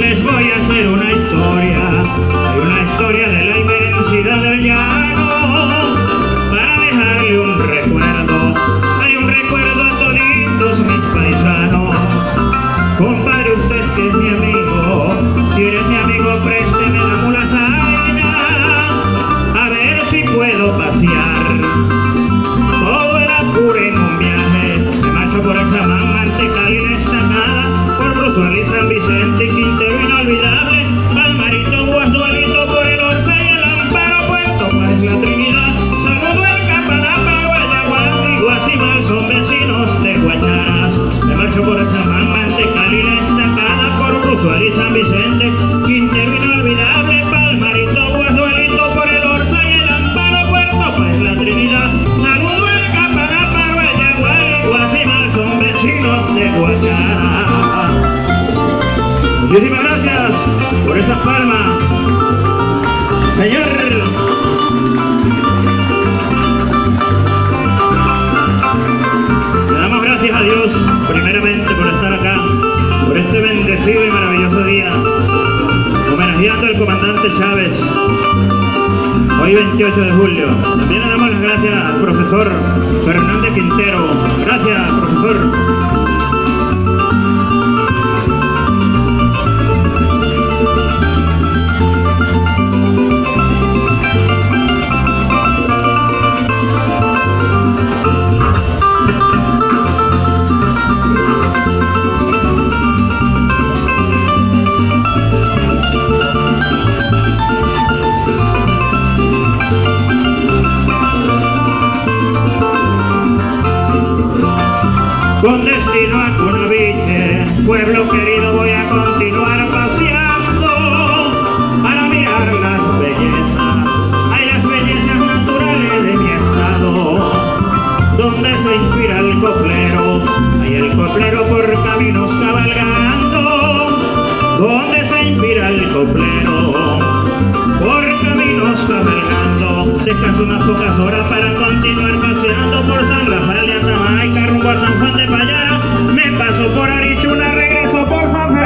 Les voy a hacer una historia, hay una historia de la inmensidad del llano, para dejarle un recuerdo, hay un recuerdo a toditos mis paisanos. Compadre, usted que es mi amigo, si eres mi amigo, présteme la mulazaina, a ver si puedo pasear todo el apure en un viaje. Me marcho por el Samán, Mantecal y la Estacada, por Bruzual y San Vicente y Quintero inolvidable, Palmarito, Guasdualito, por el Orza y el Amparo, Puerto Páez, la Trinidad, saludo el Capanapa, Guayaguán y Guasimal, son vecinos de Guacharas. Me marcho por el Samán, Mantecal y la Estacada, por Bruzual y San Vicente, Quintero inolvidable, Palmarito, Guasdualito, por el Orza y el Amparo, Puerto Páez, la Trinidad, saludo el Capanapa, Guayaguán y Guasimal, son vecinos de Guacharas. Muchísimas gracias por esas palmas, señor. Le damos gracias a Dios primeramente por estar acá, por este bendecido y maravilloso día, homenajeando al comandante Chávez, hoy 28 de julio. También le damos las gracias al profesor Fernández Quintero. Gracias, profesor. Con destino a Cunaviche, pueblo querido, voy a continuar paseando para mirar las bellezas, hay las bellezas naturales de mi estado, donde se inspira el coplero, hay el coplero por caminos cabalgando, donde se inspira el coplero, por caminos cabalgando. Descanso unas pocas horas para continuar